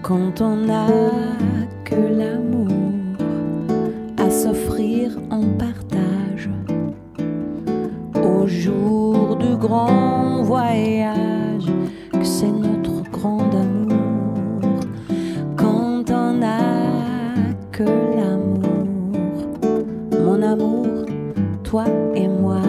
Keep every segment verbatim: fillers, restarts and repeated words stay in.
quand on n'a que l'amour à s'offrir en partage au jour du grand voyage, que c'est notre grand amour. Quand on n'a que l'amour, mon amour, toi et moi,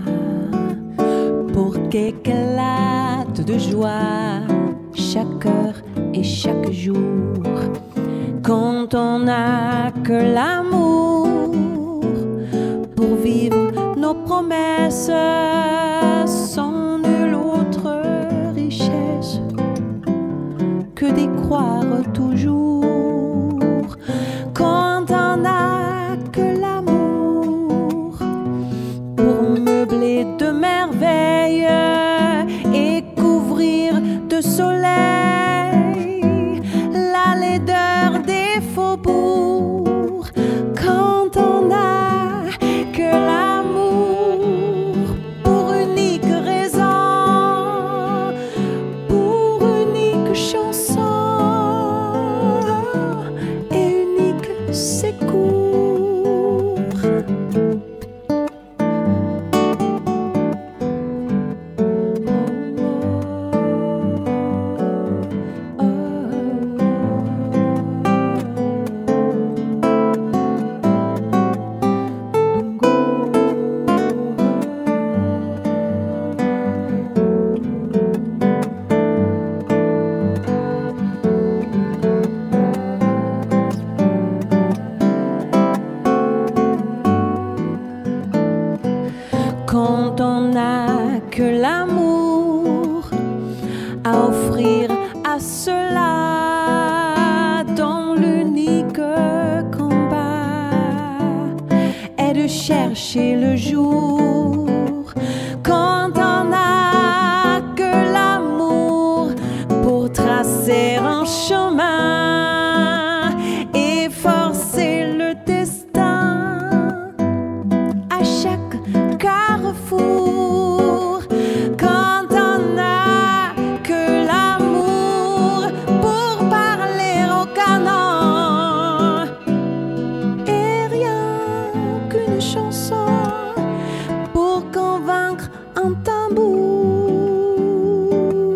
pour qu'éclate de joie chaque heure et chaque jour. Quand on n'a que l'amour pour vivre nos promesses sans nulle autre richesse que d'y croire toujours. Quand on n'a que l'amour pour meubler de merveilles et couvrir de soleil la laideur des faubourgs. Quand on n'a que l'amour pour unique raison, pour unique chanson et unique secours. Quand on n'a que l'amour à offrir à ceux-là dont l'unique combat est de chercher le jour. Quand on n'a que l'amour pour tracer un chemin et forcer le destin à chaque carrefour. Quand on n'a que l'amour pour parler au canon et rien qu'une chanson pour convaincre un tambour.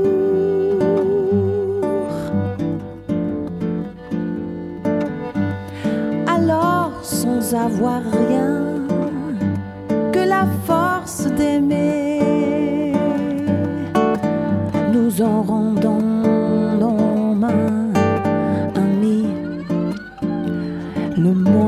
Alors, sans avoir rien que la force d'aimer, nous aurons dans nos mains, amis, le monde.